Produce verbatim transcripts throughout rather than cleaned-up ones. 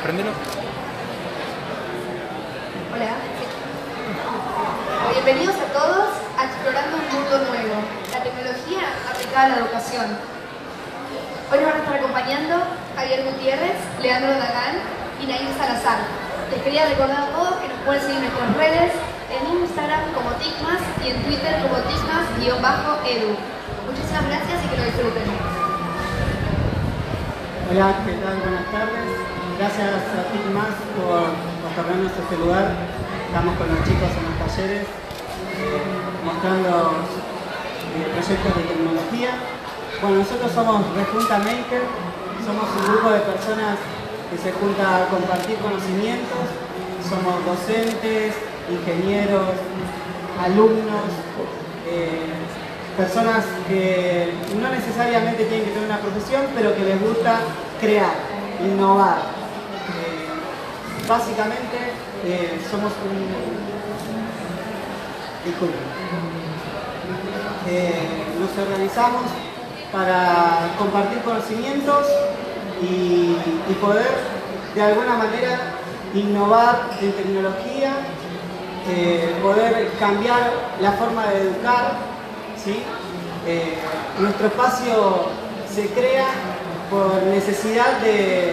Préndelo. Hola. Bienvenidos a todos a Explorando un Mundo Nuevo, la tecnología aplicada a la educación. Hoy nos van a estar acompañando Javier Gutiérrez, Leandro Dagán y Nair Salazar. Les quería recordar a todos que nos pueden seguir en nuestras redes, en Instagram como TICMAS y en Twitter como TICMAS-edu. Muchísimas gracias y que lo disfruten. Hola, ¿qué tal? Buenas tardes. Gracias a TICMAS por otorgarnos este lugar. Estamos con los chicos en los talleres eh, mostrando eh, proyectos de tecnología. Bueno, nosotros somos Rejunta Maker, somos un grupo de personas que se junta a compartir conocimientos. Somos docentes, ingenieros, alumnos, eh, personas que no necesariamente tienen que tener una profesión, pero que les gusta crear, innovar. Eh, básicamente eh, somos un... Disculpen. Eh, nos organizamos para compartir conocimientos y, y poder de alguna manera innovar en tecnología, eh, poder cambiar la forma de educar, ¿sí? Eh, nuestro espacio se crea por necesidad de,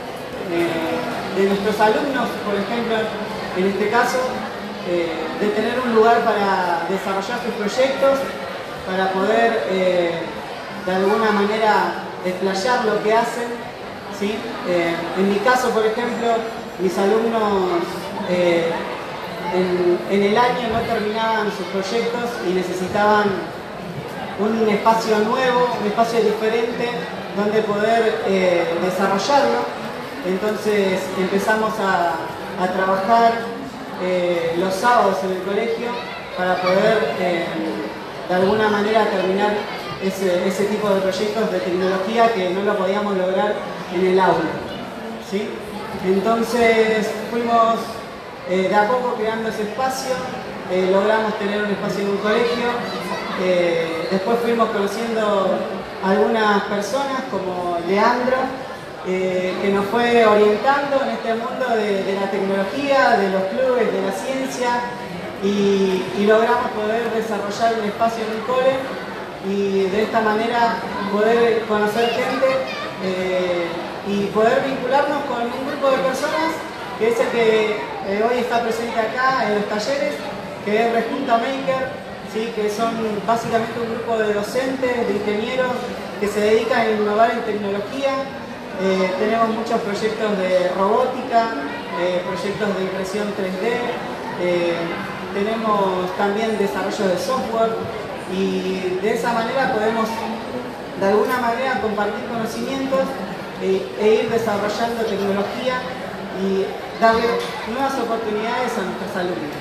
eh, de nuestros alumnos, por ejemplo, en este caso, eh, de tener un lugar para desarrollar sus proyectos, para poder eh, de alguna manera explayar lo que hacen, ¿sí? Eh, en mi caso, por ejemplo, mis alumnos eh, en, en el año no terminaban sus proyectos y necesitaban un espacio nuevo, un espacio diferente donde poder eh, desarrollarlo. Entonces empezamos a, a trabajar eh, los sábados en el colegio para poder eh, de alguna manera terminar ese, ese tipo de proyectos de tecnología que no lo podíamos lograr en el aula, ¿sí? Entonces fuimos eh, de a poco creando ese espacio, eh, logramos tener un espacio en un colegio, eh, después fuimos conociendo a algunas personas como Leandro, eh, que nos fue orientando en este mundo de, de la tecnología, de los clubes, de la ciencia, y, y logramos poder desarrollar un espacio en un cole y de esta manera poder conocer gente eh, y poder vincularnos con un grupo de personas que es el que eh, hoy está presente acá en los talleres, que es Rejunta Maker, ¿sí? Que son básicamente un grupo de docentes, de ingenieros que se dedican a innovar en tecnología. Eh, tenemos muchos proyectos de robótica, eh, proyectos de impresión tres D, eh, tenemos también desarrollo de software y de esa manera podemos de alguna manera compartir conocimientos e, e ir desarrollando tecnología y darle nuevas oportunidades a nuestros alumnos.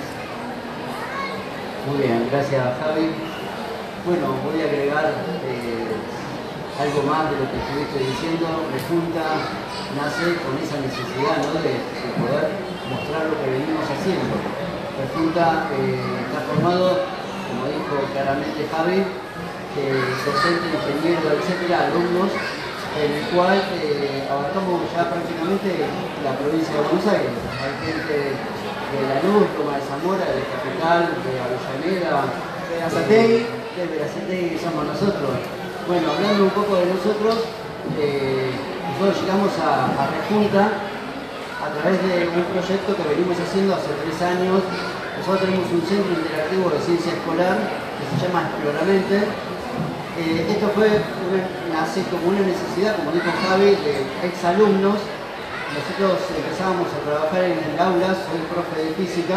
Muy bien, gracias Javi. Bueno, voy a agregar eh, algo más de lo que estuviste diciendo. Rejunta nace con esa necesidad, ¿no?, de, de poder mostrar lo que venimos haciendo. Rejunta eh, está formado, como dijo claramente Javi, eh, docente, ingeniero, etcétera, alumnos, en el cual eh, abarcamos ya prácticamente la provincia de Buenos Aires. Hay gente de Lanús, Loma de Zamora, de Capital, de Avellaneda, De Berazategui. de Berazategui somos nosotros. Bueno, hablando un poco de nosotros, eh, nosotros llegamos a, a Rejunta a través de un proyecto que venimos haciendo hace tres años. Nosotros tenemos un centro interactivo de ciencia escolar que se llama Exploramente. Eh, esto fue una, nace como una necesidad, como dijo Javi, de exalumnos. Nosotros empezábamos a trabajar en el aula, soy profe de física.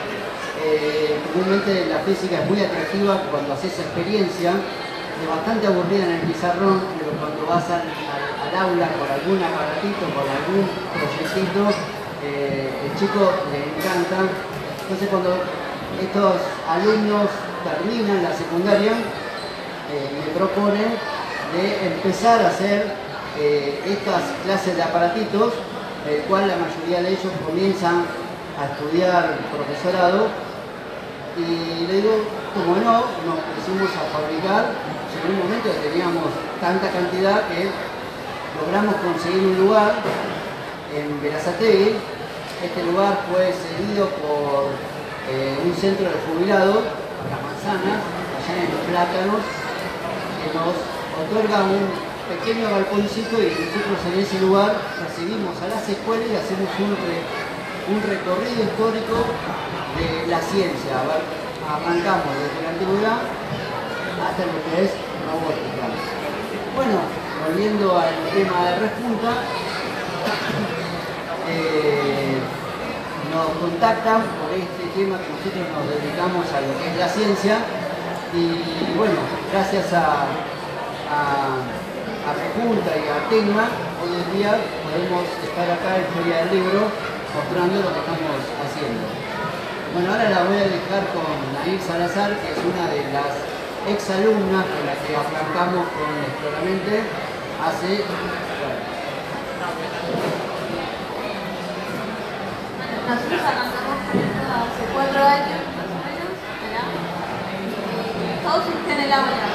Eh, comúnmente la física es muy atractiva cuando haces experiencia, es bastante aburrida en el pizarrón, pero cuando vas al, al, al aula con algún aparatito, con algún proyectito, eh, el chico le encanta. Entonces cuando estos alumnos terminan la secundaria, eh, me proponen de empezar a hacer eh, estas clases de aparatitos, el cual la mayoría de ellos comienzan a estudiar profesorado, y le digo, como no, nos pusimos a fabricar. En un momento teníamos tanta cantidad que logramos conseguir un lugar en Berazategui. Este lugar fue cedido por eh, un centro de jubilados, Las Manzanas, allá en Los Plátanos, que nos otorga un pequeño balconcito y nosotros en ese lugar recibimos a las escuelas y hacemos un, re, un recorrido histórico de la ciencia. A ver, arrancamos desde la antigüedad hasta lo que es robótica. Bueno, volviendo al tema de Respunta, eh, nos contactan por este tema que nosotros nos dedicamos a lo que es la ciencia y bueno, gracias a, a, a Respunta y a Tecma, hoy en día podemos estar acá en Feria del Libro mostrando lo que estamos haciendo. Bueno, ahora la voy a dejar con Nair Salazar, que es una de las exalumnas con la que arrancamos con Exploramente hace... Bueno. Nosotros arrancamos con esto hace cuatro años, más o menos, ¿verdad? Eh, todo surge en el aula.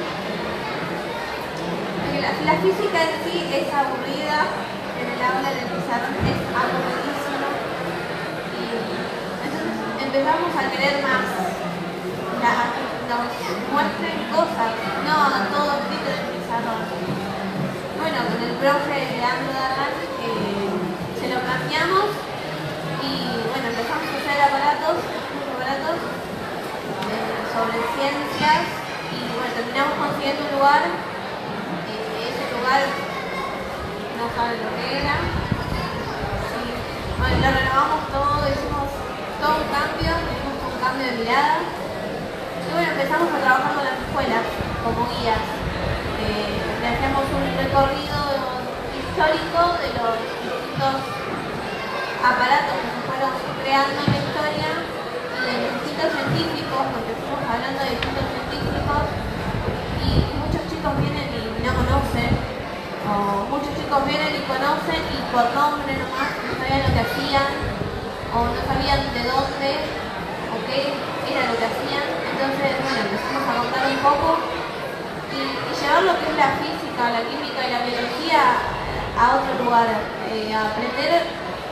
La, la física en sí es aburrida, en el aula, en el pizarrón es aburridísimo. Y entonces empezamos a querer más. La, nos muestren cosas, no todo escrito en el pizarrón. Bueno, con el profe Leandro Dagán eh, se lo planteamos y bueno, empezamos a hacer aparatos, aparatos eh, sobre ciencias y bueno, terminamos consiguiendo un lugar. Eh, ese lugar no sabe lo que era. Y, bueno, lo renovamos todo, hicimos todo un cambio, hicimos un cambio de mirada. Y bueno, empezamos a trabajar con las escuelas como guías. Eh, le hacemos un recorrido histórico de los distintos aparatos que se fueron creando en la historia y de los distintos científicos, porque estamos hablando de distintos científicos y muchos chicos vienen y no conocen, o muchos chicos vienen y conocen y por nombre nomás no sabían lo que hacían, o no sabían de dónde o qué era lo que hacían. Entonces, bueno, empezamos a contar un poco y, y llevar lo que es la física, la química y la biología a otro lugar, eh, a aprender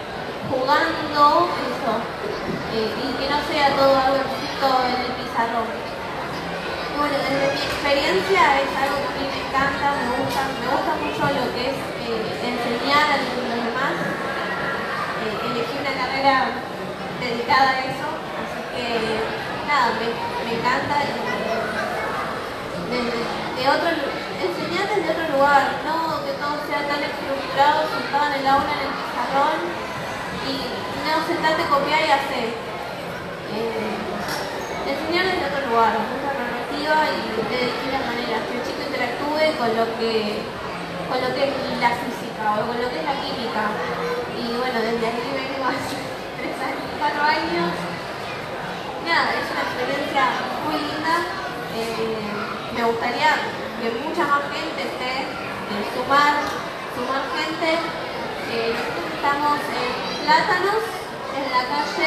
jugando eso, eh, y que no sea todo algo escrito en el pizarrón. Bueno, desde mi experiencia es algo que a mí me encanta, me gusta, me gusta mucho lo que es eh, enseñar a los demás. Eh, elegí una carrera dedicada a eso, así que nada, me, me encanta. Desde de otro, enseñar desde otro lugar, no que todo sea tan estructurado, sentado en el aula, en el pizarrón, y no sentarte, copiar y hacer. Eh, enseñar desde otro lugar, otra perspectiva y de distintas maneras, que el chico interactúe con lo que, con lo que es la física o con lo que es la química. Y bueno, desde aquí vengo hace tres años, cuatro años. Nada, es una experiencia muy linda. Eh, me gustaría que mucha más gente esté, eh, sumar, sumar gente. Eh, nosotros estamos en Plátanos, en la calle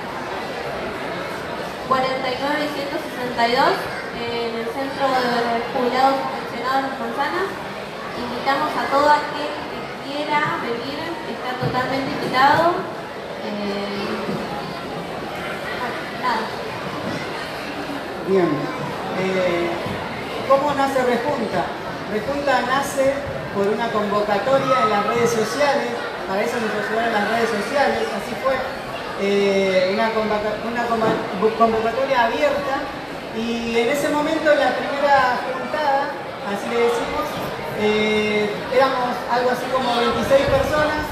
cuarenta y nueve y ciento sesenta y dos, eh, en el centro de jubilados pensionados Las Manzanas. Invitamos a todo aquel que quiera venir, está totalmente invitado. Eh, bueno, nada. Bien. Eh, ¿Cómo nace Respunta? Respunta nace por una convocatoria en las redes sociales. Para eso nos ayudaron las redes sociales. Así fue. Eh, una, una convocatoria abierta y en ese momento, en la primera juntada, así le decimos, eh, éramos algo así como veintiséis personas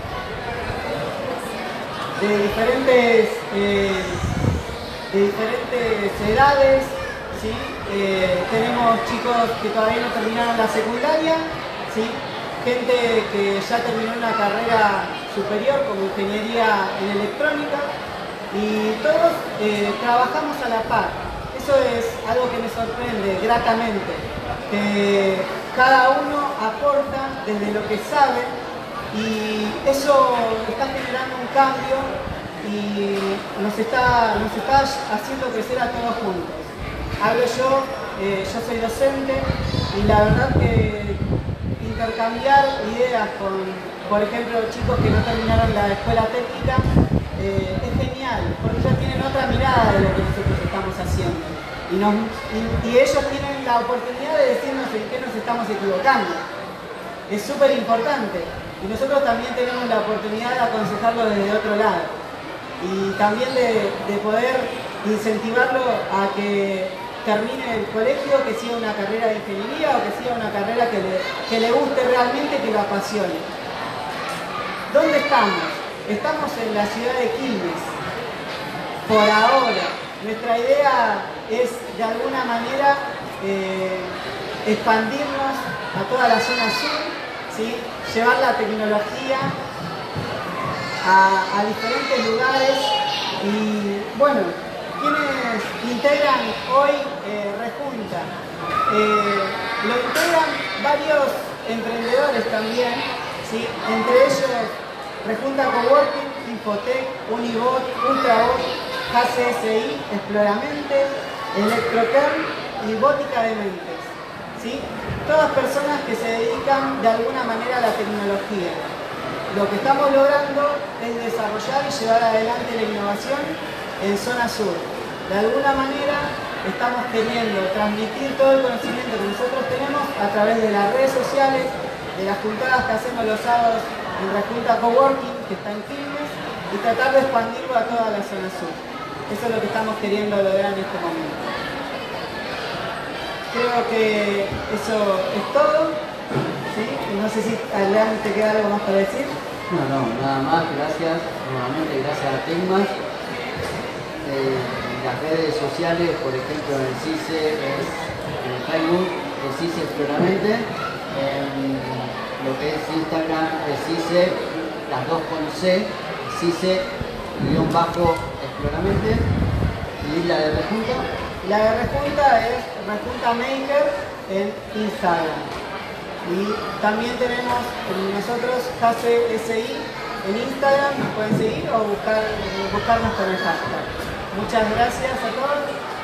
de diferentes, eh, de diferentes edades, ¿sí? Eh, tenemos chicos que todavía no terminaron la secundaria, ¿sí? Gente que ya terminó una carrera superior como ingeniería en electrónica y todos eh, trabajamos a la par. Eso es algo que me sorprende gratamente, que cada uno aporta desde lo que sabe y eso está generando un cambio y nos está, nos está haciendo crecer a todos juntos. Hablo yo, eh, yo soy docente y la verdad que intercambiar ideas con, por ejemplo, chicos que no terminaron la escuela técnica, eh, es genial, porque ya tienen otra mirada de lo que nosotros estamos haciendo. Y, nos, y, y ellos tienen la oportunidad de decirnos en qué nos estamos equivocando. Es súper importante. Y nosotros también tenemos la oportunidad de aconsejarlo desde otro lado. Y también de, de poder incentivarlo a que termine el colegio, que siga una carrera de ingeniería o que siga una carrera que le, que le guste realmente, que lo apasione. ¿Dónde estamos? Estamos en la ciudad de Quilmes, por ahora. Nuestra idea es de alguna manera eh, expandirnos a toda la zona sur, ¿sí? Llevar la tecnología a, a diferentes lugares y bueno, quienes integran hoy eh, Rejunta. Eh, lo integran varios emprendedores también, ¿sí? Entre ellos Rejunta Coworking, Infotec, Unibot, Ultrabot, K C S I, Exploramente, Electrokern y Bótica de Mentes, ¿sí? Todas personas que se dedican de alguna manera a la tecnología. Lo que estamos logrando es desarrollar y llevar adelante la innovación en zona sur. De alguna manera estamos queriendo transmitir todo el conocimiento que nosotros tenemos a través de las redes sociales, de las juntadas que hacemos los sábados en Rejunta Coworking, que está en Quilmes, y tratar de expandirlo a toda la zona sur. Eso es lo que estamos queriendo lograr en este momento. Creo que eso es todo. ¿Sí? No sé si Adrián te queda algo más para decir. No, no, nada más, gracias, nuevamente gracias a Tecmas. Eh, las redes sociales, por ejemplo en el CICE es en el Facebook, el CICE Exploramente, en lo que es Instagram, el CICE, las dos con C, CICE guión bajo Exploramente, y la de Rejunta. La de Rejunta es Rejunta Maker en Instagram. Y también tenemos nosotros K C S I en Instagram, nos pueden seguir o buscar, buscarnos con el hashtag. Muchas gracias a todos.